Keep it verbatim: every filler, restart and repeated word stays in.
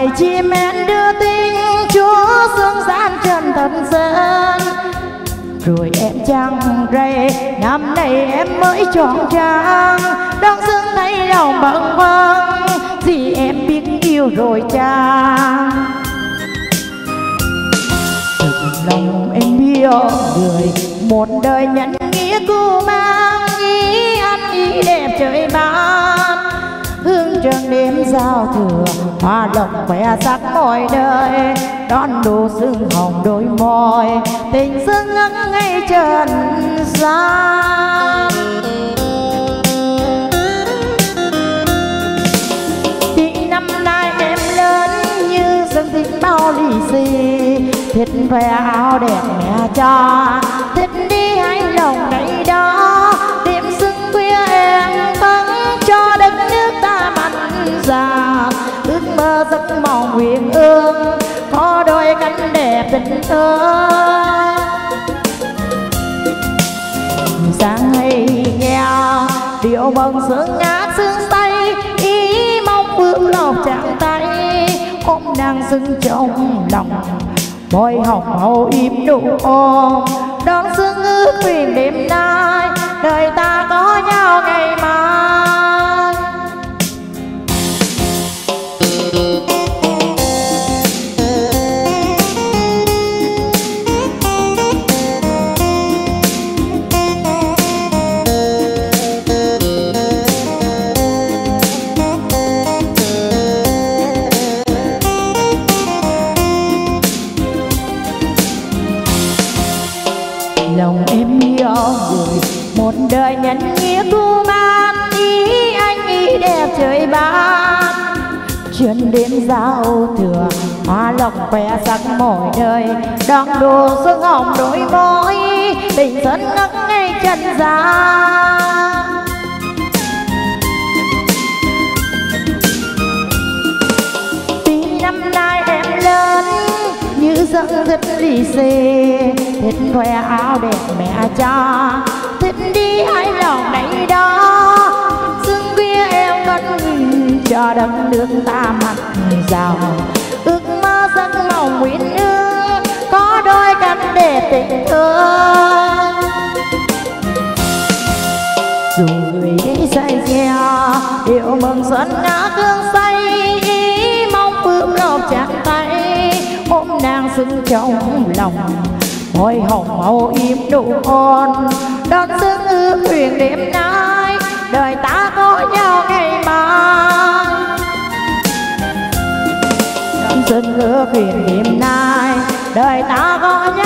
bầy chim én đưa tin Chúa sương gian chân thần sơn. Rồi em chẳng rây năm nay em mới chọn trang, đang dưng thấy lòng bâng khuâng vì em biết yêu rồi chăng. Thực lòng em yêu người một đời nhân nghĩa cô mang, ý ăn ý đẹp trời ban. Hương trần đêm giao thừa hoa lộng khoe sắc mọi đời, đón đồ sương hồng đôi môi tình dưng ngất ngay trần gian. Thì năm nay em lớn như dâng thích bao lì xì, thích khoe áo đẹp mẹ cho, thích đi hành lòng đây đó. Đêm sương khuya em vắng cho đất nước ta mặn già, ước mơ giấc mộng huyền ương có đôi cánh đẹp tình thơ. Sáng hay nghe điệu bồng sương ngát sương say, ý mong bước lộc chạm tay ôm nàng sưng trong lòng. Môi hồng hậu im nụ ôm đón sương ước huyền đêm nay, đời ta có nhau ngày mai. Lòng em yêu người một đời nhân nghĩa cô mang, ý anh ý đẹp trời ban. Chuyến đến giao thừa hoa lộc khoe sắc mỗi đời, đón đồ sương hồng đôi môi tình thân ngất ngay chân gian. Tuy năm nay em lớn như giấc rất lì xì, thích khoe áo đẹp mẹ cho, thích đi hái lòng đây đó. Sương khuya em vẫn cho đất nước ta mặn giàu, ước mơ giấc mộng nguyện ương có đôi cánh đẹp tình thương. Dù người đi say xe điệu mừng xuân ngã hương say, ý mong bước lộc chạm tay ôm nàng sưng trong lòng. Môi hồng màu im nụ ôn đón sương ước huyền đêm nay, đời ta có nhau ngày mai. Đón sương ước huyền đêm nay, đời ta có nhau